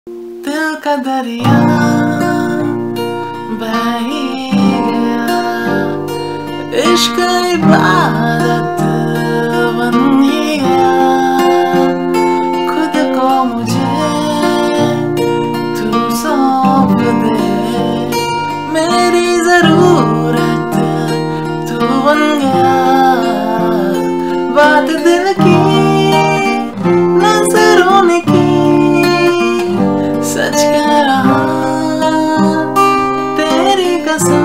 दिल का दरिया बह ही गया, इश्क इबादत बन ही गया। खुद को मुझे तू सौंप दे, मेरी जरूरत तू बन गया। बात दिल की नजरों ने की, सच कह रहा तेरी कसम।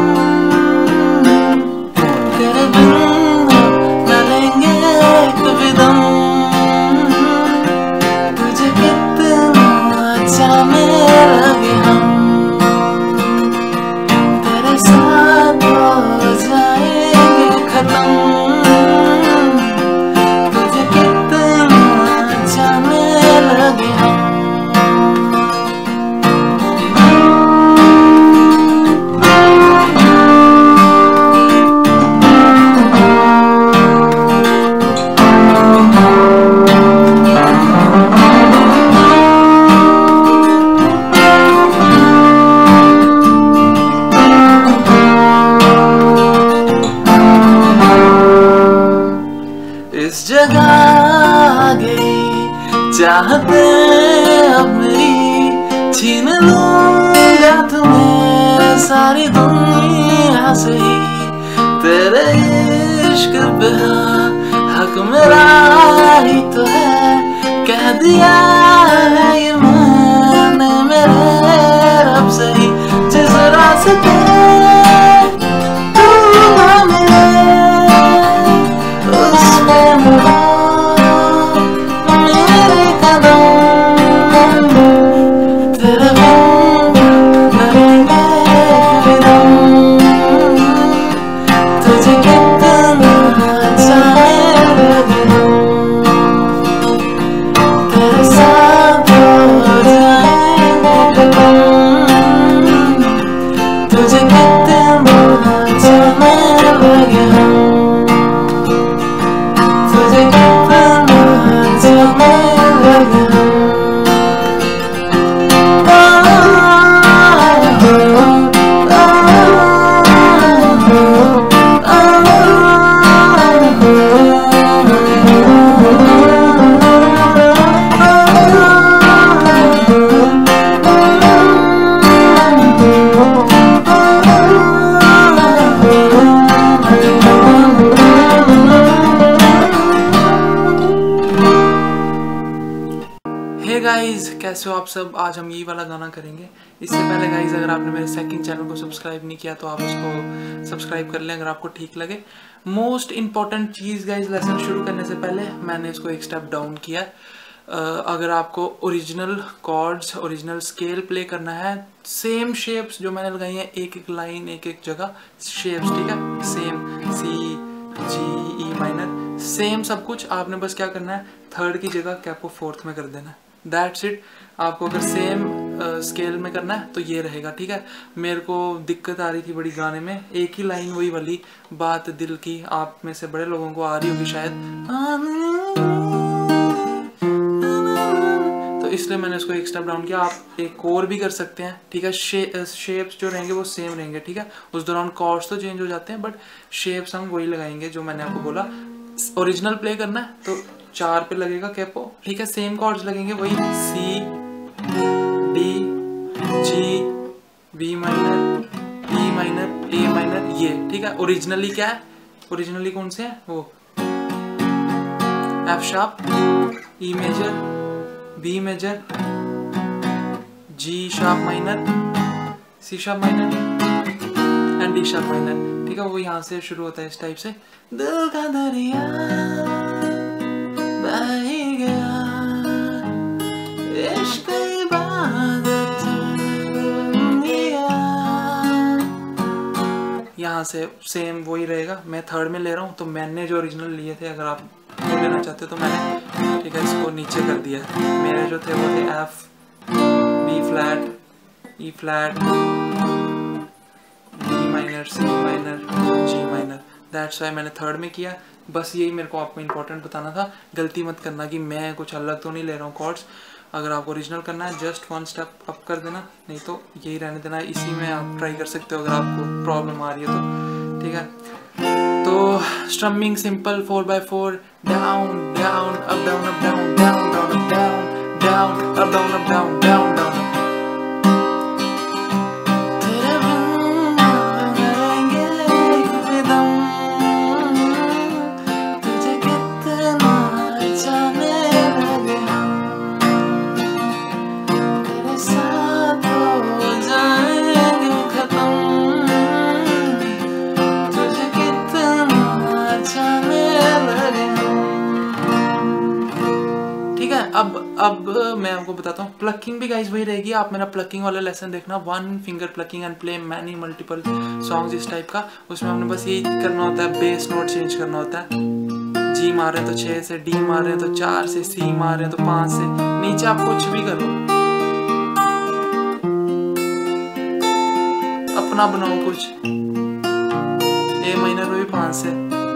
तेरे बिन न लेंगे कभी दम। तुझे कितना जाने लगे हम, तेरे साथ हो जाएंगे खत्म। तुझे कितना जाने लगे हम। इस जगह आ गई चाहते अब मेरी, छीन लूंगा तुम्हें सारी दुनिया से ही। तेरे इश्क पे हक मेरा ही तो है, कह दिया है ये मैंने मेरे रब से ही। जिस रास्ते गाइज, कैसे हो आप सब। आज हम ये वाला गाना करेंगे। इससे पहले गाइज, अगर आपने मेरे सेकंड चैनल को सब्सक्राइब नहीं किया तो आप उसको सब्सक्राइब कर लें अगर आपको ठीक लगे। मोस्ट इम्पॉर्टेंट चीज़ गाइज, लेसन शुरू करने से पहले मैंने इसको एक स्टेप डाउन किया। अगर आपको original chords, original scale play करना है, सेम शेप्स जो मैंने लगाई हैं, एक एक लाइन एक एक जगह शेप्स, ठीक है, same C G E minor, same सब कुछ। आपने बस क्या करना है, थर्ड की जगह कैपो फोर्थ में कर देना है। That's it. आपको अगर सेम स्केल में करना है तो ये रहेगा, ठीक है। मेरे को दिक्कत आ रही थी बड़ी गाने में, एक ही लाइन वही वाली बात दिल की। आप में से बड़े लोगों को आ रही होगी शायद, तो इसलिए मैंने इसको एक स्टेप डाउन किया। आप एक और भी कर सकते हैं, ठीक है। शेप्स जो रहेंगे वो सेम रहेंगे, ठीक है। उस दौरान कॉर्ड्स तो चेंज हो जाते हैं, बट शेप्स हम वही लगाएंगे जो मैंने आपको बोला। ओरिजिनल प्ले करना है तो 4 पे लगेगा कैपो, ठीक है। सेम कॉर्ड्स लगेंगे वही, C D G B minor E minor A minor, ये ठीक है। ओरिजिनली क्या है, ओरिजिनली कौन से है वो, F sharp, E major, B major, G sharp minor, C sharp minor and D sharp minor, ठीक है। वो यहाँ से शुरू होता है इस टाइप से। दिल का दरिया बह ही गया, इश्क इबादत बन गया। यहाँ से सेम वही रहेगा। मैं थर्ड में ले रहा हूँ, तो मैंने जो ओरिजिनल लिए थे, अगर आप वो लेना चाहते हो तो मैंने, ठीक है, इसको नीचे कर दिया। मेरे जो थे वो थे F, B flat, E flat, D minor, C minor, G minor. That's why मैंने थर्ड में किया। बस यही मेरे को आपको इम्पोर्टेंट बताना था। गलती मत करना कि मैं कुछ अलग तो नहीं ले रहा हूँ कॉर्ड्स। अगर आपको ओरिजिनल करना है जस्ट 1 स्टेप अप कर देना, नहीं तो यही रहने देना। इसी में आप ट्राई कर सकते हो अगर आपको प्रॉब्लम आ रही है तो, ठीक है। तो strumming simple 4/4, down down up down up down down down up down down up down up down down down. अब मैं आपको बताता हूँ प्लकिंग भी गाइज वही रहेगी। आप मेरा प्लकिंग वाला लेसन देखना, 1 finger plucking and play many multiple songs इस टाइप का। उसमें हमने बस यही करना होता है, बेस नोट चेंज करना होता है। जी मार रहे हैं तो 6 से, डी मार रहे हैं तो 4 से, सी मार रहे हैं तो 5 से, नीचे आप कुछ भी करो, अपना बनाओ कुछ। ए माइनर में भी 5 से,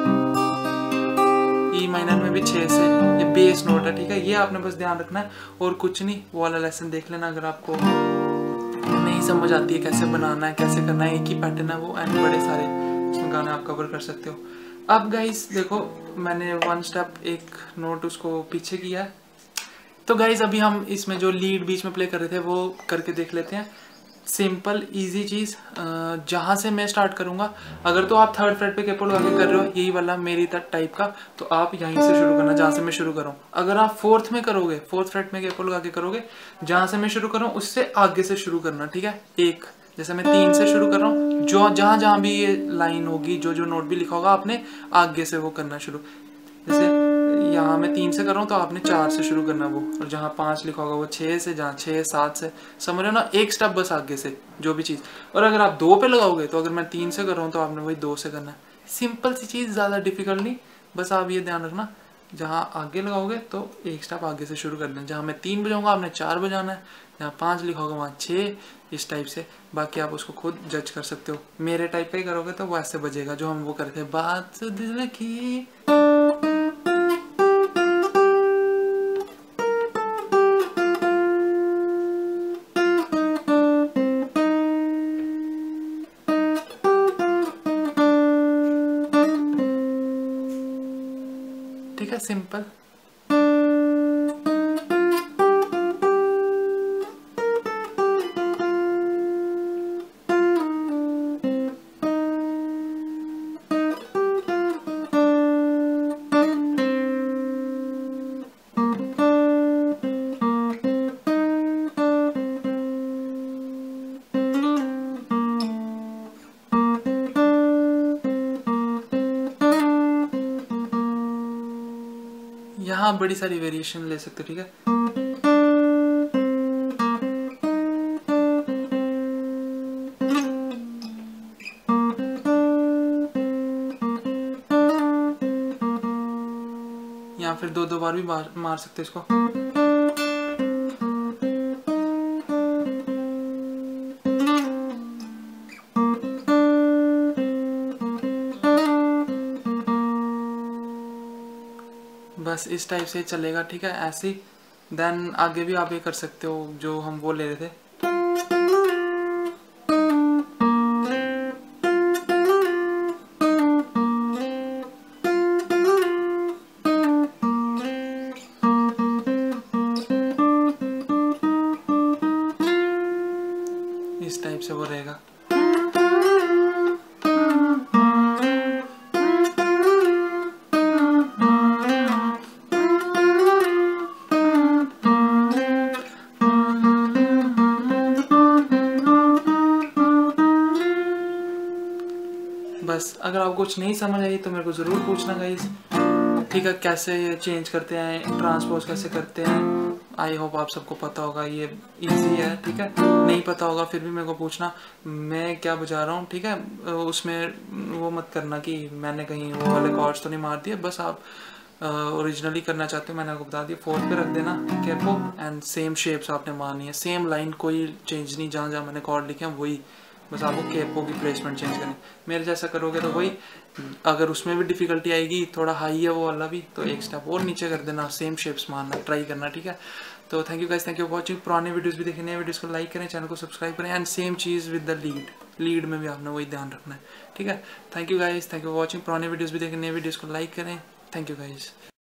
ई माइनर में भी 6 से, ये बेस नोट है, ठीक है। ये आपने बस ध्यान रखना है और कुछ नहीं। वो वाला लेसन देख लेना अगर आपको नहीं समझ आती है कैसे बनाना है, कैसे करना है। एक ही पैटर्न है वो एंड बड़े सारे उसमें गाने आप कवर कर सकते हो। अब गाइस देखो मैंने 1 स्टेप एक नोट उसको पीछे किया है। तो गाइस अभी हम इसमें जो लीड बीच में प्ले कर रहे थे वो करके देख लेते हैं। सिंपल इजी चीज़, जहाँ से मैं स्टार्ट करूँगा, अगर तो आप 3rd फ्रेट पे कैपो लगा के कर रहे हो यही वाला मेरी टाइप का, तो आप यहीं से शुरू करना जहाँ से मैं शुरू कर रहा हूँ। अगर आप 4th में करोगे, 4th फ्रेट में कैपो लगा के करोगे, जहाँ से मैं शुरू कर रहा हूँ उससे आगे से शुरू करना, ठीक है। एक जैसे मैं 3 से शुरू कर रहा हूँ, जो जहाँ भी ये लाइन होगी, जो नोट भी लिखा होगा, आपने आगे से वो करना शुरू। जैसे यहाँ मैं 3 से कर रहा हूँ तो आपने 4 से शुरू करना वो, और जहाँ 5 लिखा होगा वो 6 से, जहाँ 6 7 से, समझ रहे हो ना, एक स्टेप बस आगे से जो भी चीज़। और अगर आप 2 पे लगाओगे तो अगर मैं 3 से कर रहा हूँ तो आपने वही 2 से करना है। सिंपल सी चीज़, ज़्यादा डिफिकल्ट नहीं, बस आप ये ध्यान रखना जहाँ आगे लगाओगे तो एक स्टेप आगे से शुरू कर देना। जहाँ मैं 3 बजाऊंगा आपने 4 बजाना है, जहाँ 5 लिखा होगा वहाँ 6, इस टाइप से। बाकी आप उसको खुद जज कर सकते हो। मेरे टाइप का ही करोगे तो वो ऐसे बजेगा जो हम वो करते हैं, बात दिल की। ठीक है, सिंपल। यहाँ बड़ी सारी वेरिएशन ले सकते हो, ठीक है। यहाँ फिर 2-2 बार भी मार सकते हो इसको। बस इस टाइप से चलेगा, ठीक है, ऐसे ही। देन आगे भी आप ये कर सकते हो जो हम वो ले रहे थे। इस टाइप से वो रहेगा। बस अगर आपको कुछ नहीं समझ आई तो मेरे को ज़रूर पूछना गाइस, ठीक है। कैसे ये चेंज करते हैं, ट्रांसपोज कैसे करते हैं, आई होप आप सबको पता होगा, ये इजी है, ठीक है। नहीं पता होगा फिर भी मेरे को पूछना, मैं क्या बजा रहा हूँ, ठीक है। उसमें वो मत करना कि मैंने कहीं वो वाले कॉर्ड्स तो नहीं मार दिए। बस आप ओरिजिनली करना चाहते हो, मैंने आपको बता दिया, 4th पे रख देना कैपो एंड सेम शेप्स आपने मारनी है, सेम लाइन, कोई चेंज नहीं। जहाँ जहाँ मैंने कॉर्ड लिखे हैं वही, बस आपको कैपो की प्लेसमेंट चेंज करनी। मेरे जैसा करोगे तो वही। अगर उसमें भी डिफिकल्टी आएगी, थोड़ा हाई है वो वाला भी, तो एक स्टेप और नीचे कर देना, सेम शेप्स मारना, ट्राई करना, ठीक है। तो thank you guys, thank you for watching. पुराने वीडियोस भी देखें, नए वीडियोस को लाइक करें, चैनल को सब्सक्राइब करें, एंड सेम चीज़ विद द लीड में भी आपने वही ध्यान रखना है, ठीक है। Thank you guys, thank you for watching. पुराने वीडियोस भी देखें, नए वीडियोस को लाइक करें। Thank you guys.